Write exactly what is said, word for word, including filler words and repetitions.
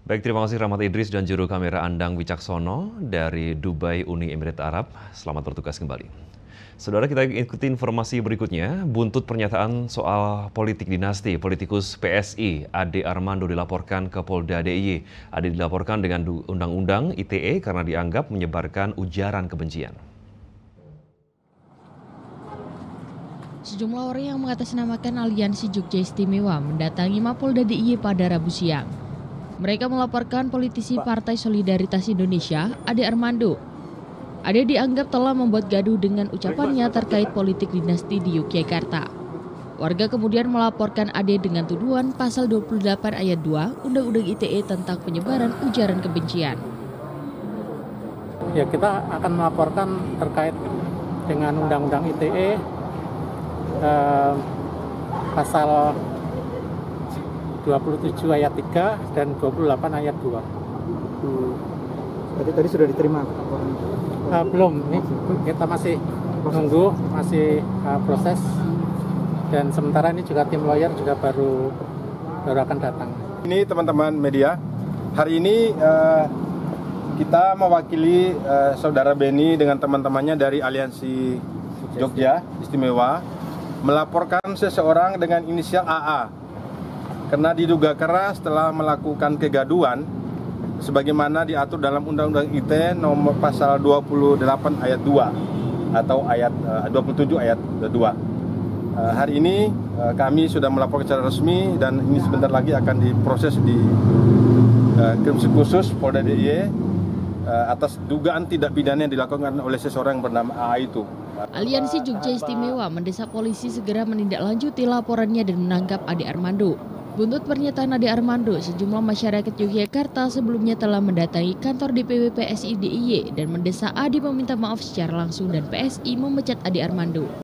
Baik, terima kasih Rahmat Idris dan juru kamera Andang Wicaksono dari Dubai, Uni Emirat Arab. Selamat bertugas kembali. Saudara, kita ikuti informasi berikutnya. Buntut pernyataan soal politik dinasti, politikus P S I, Ade Armando dilaporkan ke Polda D I Y. Ade dilaporkan dengan Undang-Undang I T E karena dianggap menyebarkan ujaran kebencian. Sejumlah orang yang mengatasnamakan Aliansi Jogja Istimewa mendatangi Mapolda D I Y pada Rabu siang. Mereka melaporkan politisi Partai Solidaritas Indonesia, Ade Armando. Ade dianggap telah membuat gaduh dengan ucapannya terkait politik dinasti di Yogyakarta. Warga kemudian melaporkan Ade dengan tuduhan pasal dua puluh delapan ayat dua Undang-Undang I T E tentang penyebaran ujaran kebencian. Ya, kita akan melaporkan terkait dengan Undang-Undang I T E eh, pasal dua puluh tujuh ayat tiga dan dua puluh delapan ayat dua. Hmm. Tadi, tadi sudah diterima? Uh, belum, ini kita masih menunggu, masih uh, proses, dan sementara ini juga tim lawyer juga baru baru akan datang. Ini teman-teman media, hari ini uh, kita mewakili uh, saudara Beni dengan teman-temannya dari Aliansi Jogja Istimewa melaporkan seseorang dengan inisial A A karena diduga keras telah melakukan kegaduhan sebagaimana diatur dalam Undang-Undang I T E nomor pasal dua puluh delapan ayat dua atau ayat uh, dua puluh tujuh ayat dua. Uh, hari ini uh, kami sudah melaporkan secara resmi dan ini sebentar lagi akan diproses di uh, Krimsus Khusus Polda D I Y uh, atas dugaan tidak pidana yang dilakukan oleh seseorang yang bernama A A itu. Aliansi Jogja Istimewa mendesak polisi segera menindaklanjuti laporannya dan menangkap Ade Armando. Buntut pernyataan Ade Armando, sejumlah masyarakat Yogyakarta sebelumnya telah mendatangi kantor D P W P S I D I Y dan mendesak Ade meminta maaf secara langsung dan P S I memecat Ade Armando.